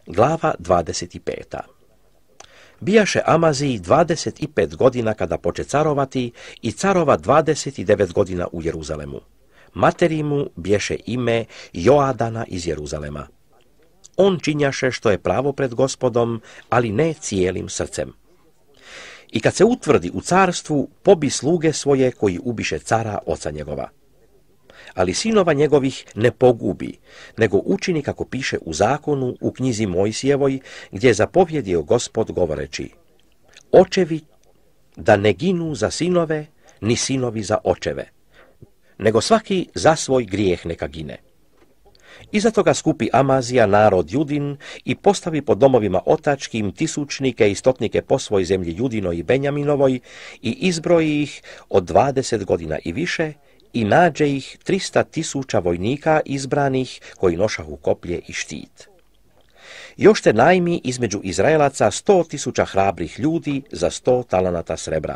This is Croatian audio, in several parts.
Glava 25. Bijaše Amaziji 25 godina kada poče carovati i carova 29 godina u Jeruzalemu. Materi mu bješe ime Joadana iz Jeruzalema. On činjaše što je pravo pred Gospodom, ali ne cijelim srcem. I kad se utvrdi u carstvu, pobi sluge svoje koji ubiše cara oca njegova. Ali sinova njegovih ne pogubi, nego učini kako piše u zakonu u knjizi Mojsijevoj, gdje je zapovjedio Gospod govoreći: očevi da ne ginu za sinove, ni sinovi za očeve, nego svaki za svoj grijeh neka gine. Iza toga skupi Amazija narod Judin i postavi po domovima otačkim tisućnike i stotnike po svoj zemlji Judinoj i Benjaminovoj i izbroji ih od 20 godina i više i nađe ih 300.000 vojnika izbranih koji nošahu koplje i štit. Još te najmi između Izraelaca 100.000 hrabrih ljudi za 100 talanata srebra.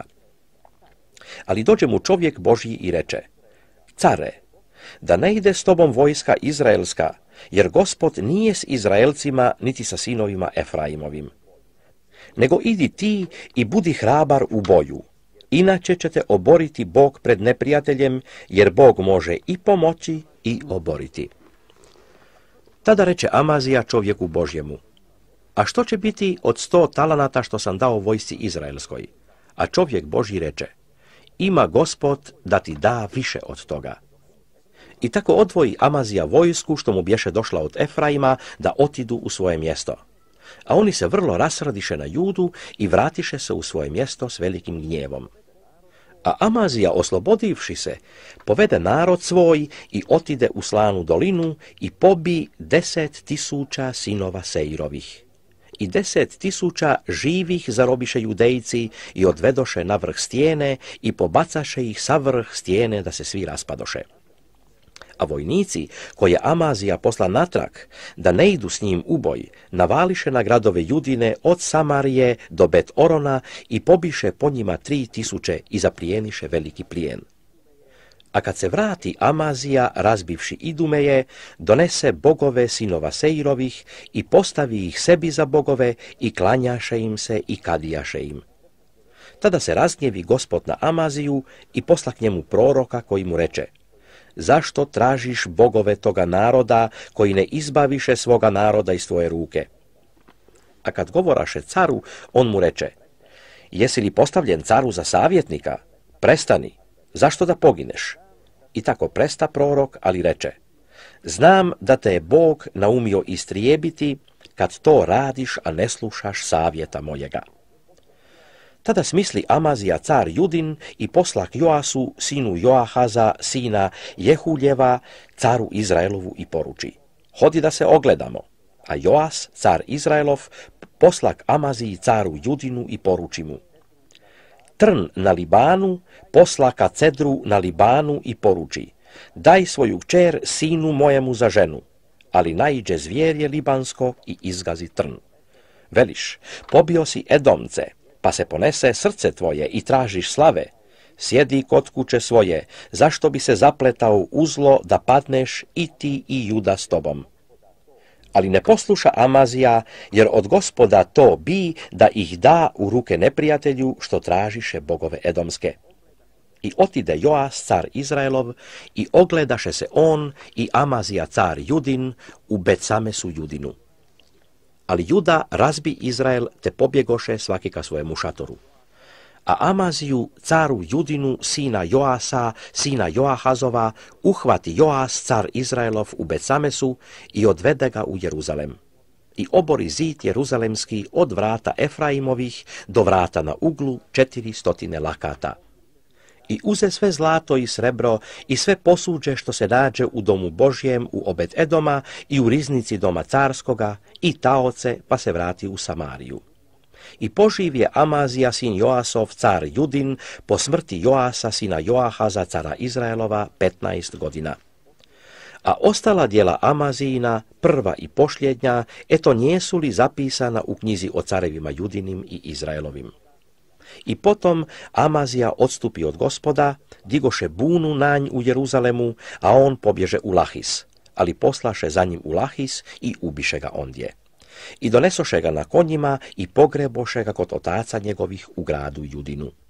Ali dođe mu čovjek Božji i reče: care, da ne ide s tobom vojska izraelska, jer Gospod nije s Izraelcima niti sa sinovima Efraimovim. Nego idi ti i budi hrabar u boju, inače će te oboriti Bog pred neprijateljem, jer Bog može i pomoći i oboriti. Tada reče Amazija čovjeku Božjemu: a što će biti od 100 talanata što sam dao vojsci izraelskoj? A čovjek Božji reče: ima Gospod da ti da više od toga. I tako odvoji Amazija vojsku što mu bješe došla od Efraima da otidu u svoje mjesto. A oni se vrlo rasradiše na Judu i vratiše se u svoje mjesto s velikim gnjevom. A Amazija, oslobodivši se, povede narod svoj i otide u Slanu dolinu i pobi 10.000 sinova Seirovih. I 10.000 živih zarobiše Judejci i odvedoše na vrh stijene i pobacaše ih sa vrh stijene da se svi raspadoše. A vojnici, koje Amazija posla natrag, da ne idu s njim u boj, navališe na gradove Judine od Samarije do Bet Orona i pobiše po njima 3.000 i zaplijeniše veliki plijen. A kad se vrati Amazija, razbivši Idumeje, donese bogove sinova Seirovih i postavi ih sebi za bogove i klanjaše im se i kadijaše im. Tada se razgnjevi Gospod na Amaziju i posla k njemu proroka koji mu reče: zašto tražiš bogove toga naroda koji ne izbaviše svoga naroda iz tvoje ruke? A kad govoraše caru, on mu reče: jesi li postavljen caru za savjetnika? Prestani, zašto da pogineš? I tako presta prorok, ali reče: znam da te je Bog naumio istrijebiti kad to radiš, a ne slušaš savjeta mojega. Tada smisli Amazija car Judin i posla k Joasu, sinu Joahaza, sina Jehuljeva, caru Izraelovu i poruči: hodi da se ogledamo. A Joas, car Izraelov, posla k Amaziji caru Judinu i poruči mu: trn na Libanu, posla ka cedru na Libanu i poruči: daj svoju kćer sinu mojemu za ženu. Ali naiđe zvjerje libansko i izgazi trn. Veliš: pobio si Edomce, pa se ponese srce tvoje i tražiš slave. Sjedi kod kuće svoje, zašto bi se zapletao u zlo da padneš i ti i Juda s tobom? Ali ne posluša Amazija, jer od Gospoda to bi da ih da u ruke neprijatelju što tražiše bogove Edomske. I otide Joas car Izraelov i ogledaše se on i Amazija car Judin u Betsamesu Judinu. Ali Juda razbi Izrael te pobjegoše svaki ka svojemu šatoru. A Amaziju, caru Judinu, sina Joasa, sina Joahazova, uhvati Joas, car Izraelov, u Betsamesu i odvede ga u Jeruzalem. I obori zid jeruzalemski od vrata Efraimovih do vrata na uglu 400 lakata. I uze sve zlato i srebro i sve posuđe što se nađe u domu Božjem u Obed Edoma i u riznici doma carskoga i taoce, pa se vrati u Samariju. I poživ je Amazija sin Joasov car Judin po smrti Joasa sina Joahaza cara Izraelova 15 godina. A ostala djela Amazijina, prva i posljednja, eto njesu li zapisana u knjizi o carevima Judinim i Izraelovim. I potom Amazija odstupi od Gospoda, digoše bunu na nj u Jeruzalemu, a on pobježe u Lahis, ali poslaše za njim u Lahis i ubiše ga ondje. I donesoše ga na konjima i pogreboše ga kod otaca njegovih u gradu Judinu.